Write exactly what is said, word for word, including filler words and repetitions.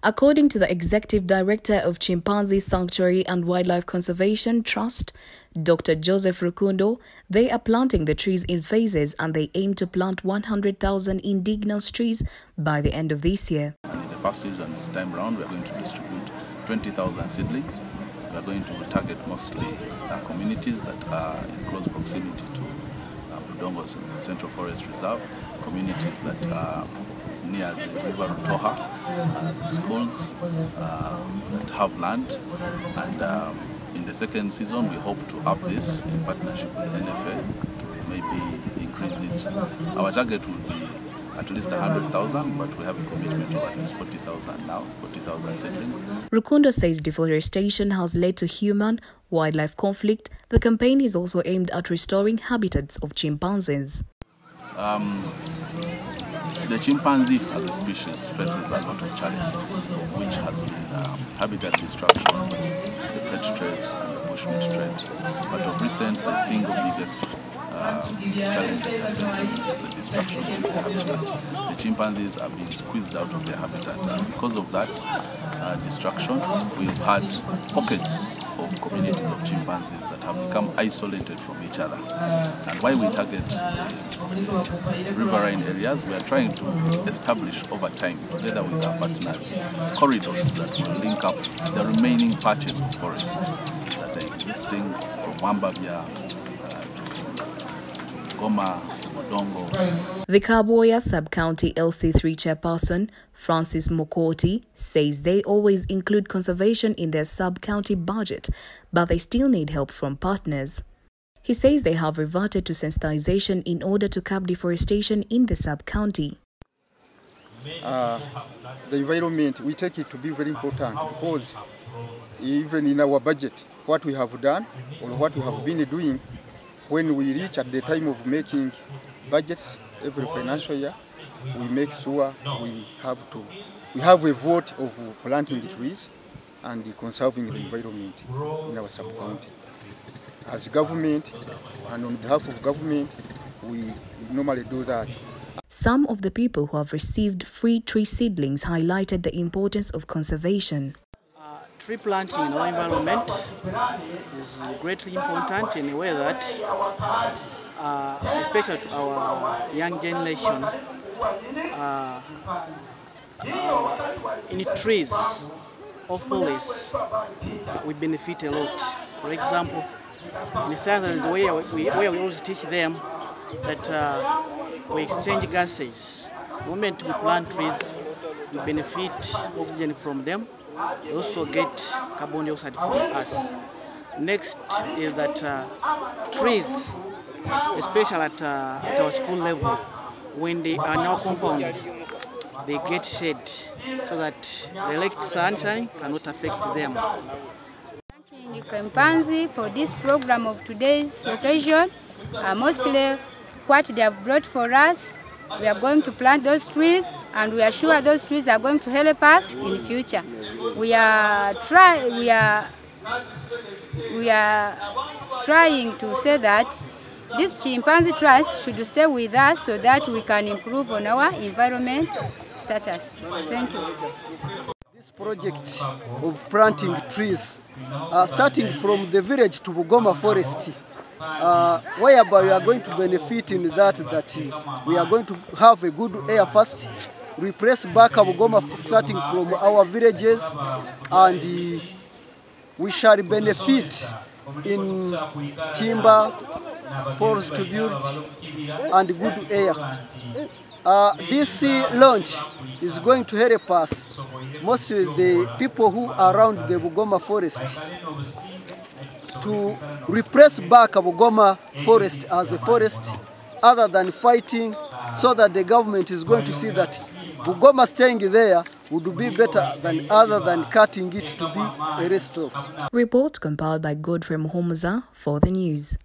According to the Executive Director of Chimpanzee Sanctuary and Wildlife Conservation Trust, Doctor Joseph Rukundo, they are planting the trees in phases and they aim to plant one hundred thousand indigenous trees by the end of this year. And in the first season, this time round, we are going to distribute twenty thousand seedlings. We are going to target mostly uh, communities that are in close proximity to uh, Budongo's Central Forest Reserve, communities that are near the river Rutoha, uh, schools uh, that have land, and um, in the second season we hope to up this in partnership with N F A to maybe increase it. Our target will be at least one hundred thousand, but we have a commitment of at least forty thousand now, forty thousand seedlings. Rukundo says deforestation has led to human-wildlife conflict. The campaign is also aimed at restoring habitats of chimpanzees. Um, The chimpanzee as a species faces a lot of challenges, of which has been um, habitat destruction, the pet trade and the bushmeat trade. But of recent, the single biggest uh, challenge they are facing is the destruction of their habitat. The chimpanzees are being squeezed out of their habitat, and because of that uh, destruction, we've had pockets of communities of chimpanzees that have become isolated from each other. And while we target the riverine areas, we are trying to establish over time, together with our partners, corridors that will link up the remaining patches of forest that are existing from Wambabia uh, to, to Goma, to Budongo. The Kaboya Sub-County L C three chairperson, Francis Mokoti, says they always include conservation in their sub-county budget, but they still need help from partners. He says they have reverted to sensitization in order to curb deforestation in the sub-county. Uh, the environment, we take it to be very important because even in our budget, what we have done or what we have been doing, when we reach at the time of making budgets every financial year, we make sure we have to we have a vote of planting the trees and conserving the environment in our sub-county. As government and on behalf of government, we normally do that. Some of the people who have received free tree seedlings highlighted the importance of conservation. Uh, tree planting in our environment is greatly important in a way that, uh, especially to our young generation, uh, uh, in trees or forests, uh, we benefit a lot. For example, in science, the way we, where we always teach them that uh, we exchange gases. The moment we plant trees, we benefit oxygen from them. We also get carbon dioxide from us. Next is that uh, trees, especially at, uh, at our school level, when they are now compounds, they get shade so that the electric sunshine cannot affect them. Thanking Chimpanzee for this program of today's occasion. Uh, mostly what they have brought for us, we are going to plant those trees, and we are sure those trees are going to help us in the future. We are try we are we are trying to say that this chimpanzee trust should stay with us so that we can improve on our environment status. Thank you. This project of planting trees, uh, starting from the village to Bugoma Forest, uh, whereby we are going to benefit in that that uh, we are going to have a good air first, replace back Bugoma starting from our villages, and uh, we shall benefit in timber, forest to build, and good air. Uh, this uh, launch is going to help us, mostly the people who are around the Bugoma forest, to replace back Bugoma forest as a forest other than fighting, so that the government is going to see that Bugoma staying there would be better than other than cutting it to be a rest of. Report compiled by Godfrey Muhomuza for the news.